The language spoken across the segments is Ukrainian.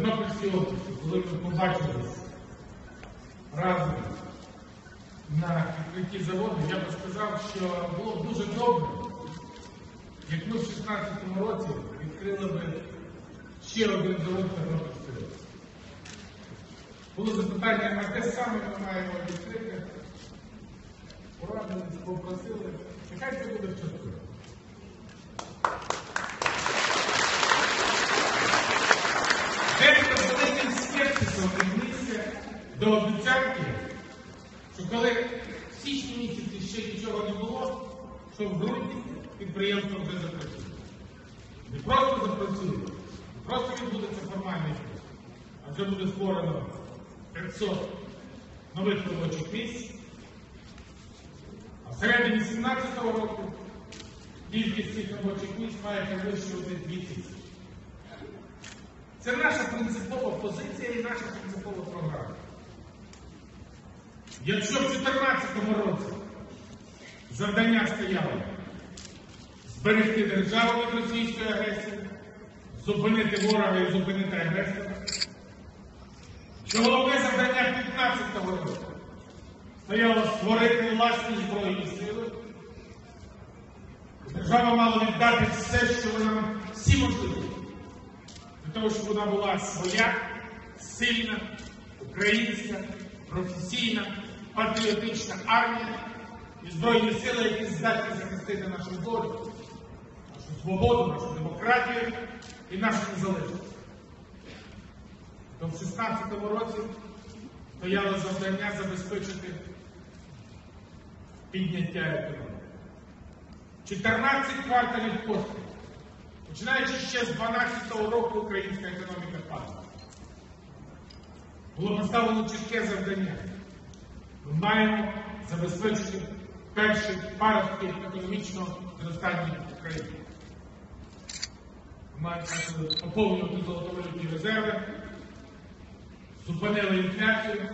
Тернопільській області, коли ми побачилися разом на відкритті заводу, я би сказав, що було б дуже добре, як ми в 2016 році відкрили б ще один завод в Тернопільській області. Було запитання, а де саме ми маємо відкрити? Порадились, попросили, нехай це буде в Чорткові. Дехто з великим скептисом віднісся до обіцянки, що коли в січні місяці ще нічого не було, що в грудні підприємство вже запрацює. Не просто запрацює, не просто відбудеться формальний курс, а вже буде створено 500 нових робочих місць. А всередині 2017 року кількість цих робочих місць має перевищувати 2000. Це наша принципова позиція і наша принципова програма. Якщо в 2014 році завдання стояло зберегти державу від російської агресії, зупинити ворога і зупинити агресора, що головне завдання 2015 року стояло створити власні збройні сили, держава мала віддати все, що вона, всі можливості, для того, щоб вона була своя, сильна, українська, професійна, патріотична армія і збройні сили, які здатні захистити нашу волю, нашу свободу, нашу демократію і нашу незалежність. То в 2016 році стояло завдання забезпечити підняття економіки. 14 кварталів поспіль, починаючи ще з 2012 року, українська економіка падала. Було поставлено чітке завдання. Ми маємо забезпечити перші паростки економічного зростання в країні. Ми маємо поповнювати золотовалютні резерви, зупинили інфляцію,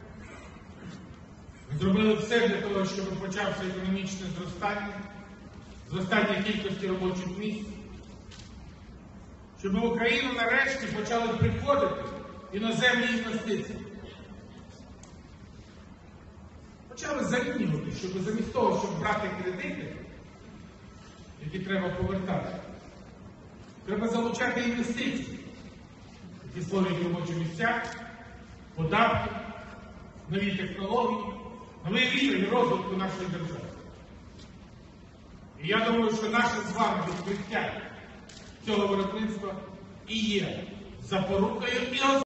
ми зробили все для того, щоб почався економічне зростання, зростання кількості робочих місць, щоб в Україну нарешті почали приходити іноземні інвестиції. Почали замінювати, щоб замість того, щоб брати кредити, які треба повертати, треба залучати інвестиції, які створюють робочі місця, податки, нові технології, новий рівень розвитку нашої держави. І я думаю, що наше з вами відкриття цього виробництва і є запорукою і